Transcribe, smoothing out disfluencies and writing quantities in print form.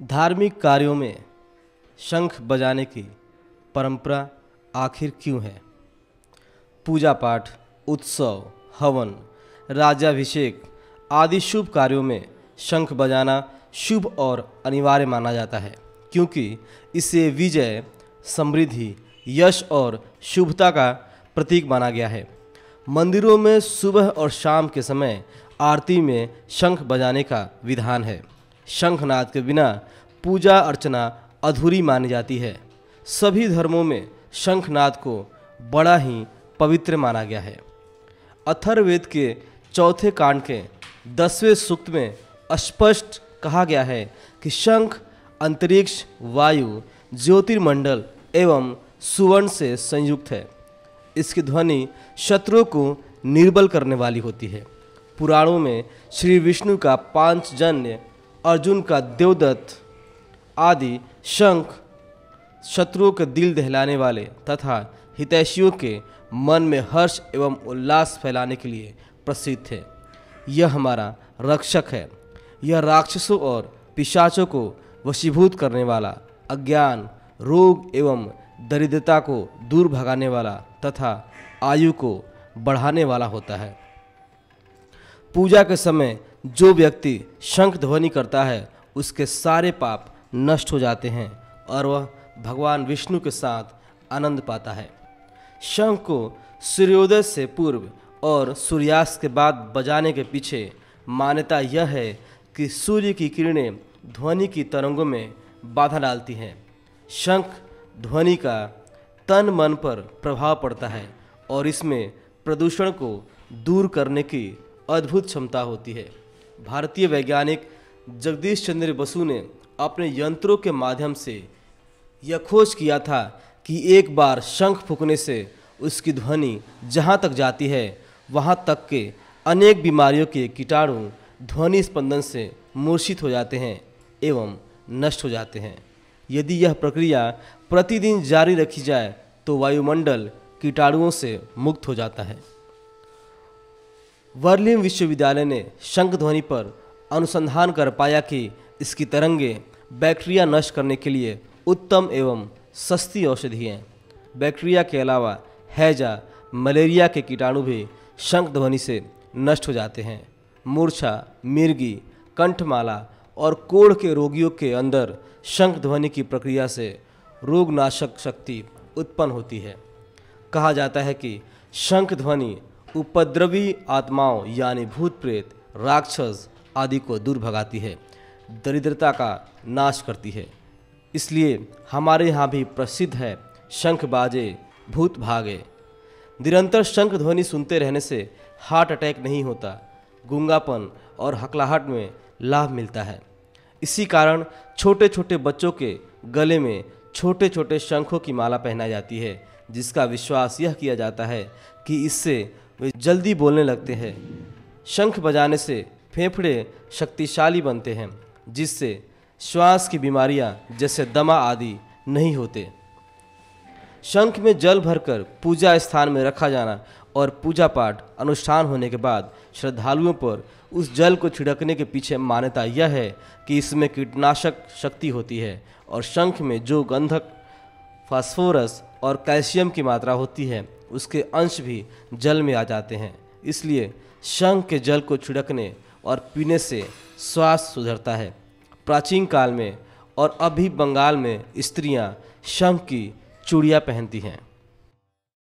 धार्मिक कार्यों में शंख बजाने की परंपरा आखिर क्यों है? पूजा पाठ, उत्सव, हवन, राज्याभिषेक आदि शुभ कार्यों में शंख बजाना शुभ और अनिवार्य माना जाता है, क्योंकि इसे विजय, समृद्धि, यश और शुभता का प्रतीक माना गया है। मंदिरों में सुबह और शाम के समय आरती में शंख बजाने का विधान है। शंखनाद के बिना पूजा अर्चना अधूरी मानी जाती है। सभी धर्मों में शंखनाद को बड़ा ही पवित्र माना गया है। अथर्ववेद के चौथे कांड के 10वें सूक्त में स्पष्ट कहा गया है कि शंख अंतरिक्ष, वायु, ज्योतिर्मंडल एवं सुवर्ण से संयुक्त है। इसकी ध्वनि शत्रुओं को निर्बल करने वाली होती है। पुराणों में श्री विष्णु का पांचजन्य, अर्जुन का देवदत्त आदि शंख शत्रुओं के दिल दहलाने वाले तथा हितैषियों के मन में हर्ष एवं उल्लास फैलाने के लिए प्रसिद्ध थे। यह हमारा रक्षक है। यह राक्षसों और पिशाचों को वशीभूत करने वाला, अज्ञान, रोग एवं दरिद्रता को दूर भगाने वाला तथा आयु को बढ़ाने वाला होता है। पूजा के समय जो व्यक्ति शंख ध्वनि करता है उसके सारे पाप नष्ट हो जाते हैं और वह भगवान विष्णु के साथ आनंद पाता है। शंख को सूर्योदय से पूर्व और सूर्यास्त के बाद बजाने के पीछे मान्यता यह है कि सूर्य की किरणें ध्वनि की तरंगों में बाधा डालती हैं। शंख ध्वनि का तन मन पर प्रभाव पड़ता है और इसमें प्रदूषण को दूर करने की अद्भुत क्षमता होती है। भारतीय वैज्ञानिक जगदीश चंद्र बसु ने अपने यंत्रों के माध्यम से यह खोज किया था कि एक बार शंख फूंकने से उसकी ध्वनि जहाँ तक जाती है वहाँ तक के अनेक बीमारियों के कीटाणु ध्वनि स्पंदन से मूर्छित हो जाते हैं एवं नष्ट हो जाते हैं। यदि यह प्रक्रिया प्रतिदिन जारी रखी जाए तो वायुमंडल कीटाणुओं से मुक्त हो जाता है। बर्लिन विश्वविद्यालय ने शंख ध्वनि पर अनुसंधान कर पाया कि इसकी तरंगें बैक्टीरिया नष्ट करने के लिए उत्तम एवं सस्ती औषधि हैं। बैक्टीरिया के अलावा हैजा, मलेरिया के कीटाणु भी शंख ध्वनि से नष्ट हो जाते हैं। मूर्छा, मिर्गी, कंठमाला और कोढ़ के रोगियों के अंदर शंख ध्वनि की प्रक्रिया से रोगनाशक शक्ति उत्पन्न होती है। कहा जाता है कि शंख ध्वनि उपद्रवी आत्माओं यानी भूत प्रेत, राक्षस आदि को दूर भगाती है, दरिद्रता का नाश करती है। इसलिए हमारे यहाँ भी प्रसिद्ध है शंख बाजे भूत भागे। निरंतर शंख ध्वनि सुनते रहने से हार्ट अटैक नहीं होता, गूंगापन और हकलाहट में लाभ मिलता है। इसी कारण छोटे छोटे बच्चों के गले में छोटे छोटे शंखों की माला पहनाई जाती है, जिसका विश्वास यह किया जाता है कि इससे वे जल्दी बोलने लगते हैं। शंख बजाने से फेफड़े शक्तिशाली बनते हैं, जिससे श्वास की बीमारियां जैसे दमा आदि नहीं होते। शंख में जल भरकर पूजा स्थान में रखा जाना और पूजा पाठ अनुष्ठान होने के बाद श्रद्धालुओं पर उस जल को छिड़कने के पीछे मान्यता यह है कि इसमें कीटनाशक शक्ति होती है और शंख में जो गंधक, फास्फोरस और कैल्शियम की मात्रा होती है उसके अंश भी जल में आ जाते हैं। इसलिए शंख के जल को छिड़कने और पीने से स्वास्थ्य सुधरता है। प्राचीन काल में और अभी बंगाल में स्त्रियां शंख की चूड़ियाँ पहनती हैं।